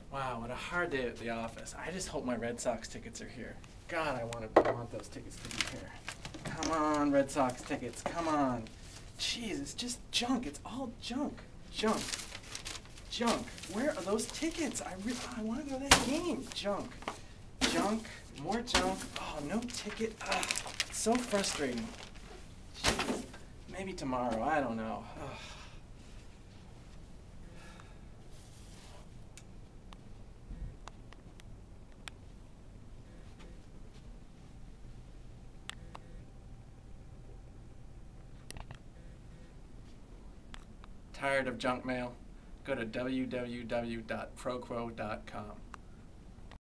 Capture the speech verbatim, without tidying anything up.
Wow, what a hard day at the office. I just hope my Red Sox tickets are here. God, I want to, I want those tickets to be here. Come on, Red Sox tickets, come on. Jeez, it's just junk. It's all junk. Junk. Junk. Where are those tickets? I really, I want to go to that game. Junk. Junk. More junk. Oh, no ticket. Ugh, it's so frustrating. Jeez. Maybe tomorrow. I don't know. Ugh. Tired of junk mail? Go to w w w dot proquo dot com.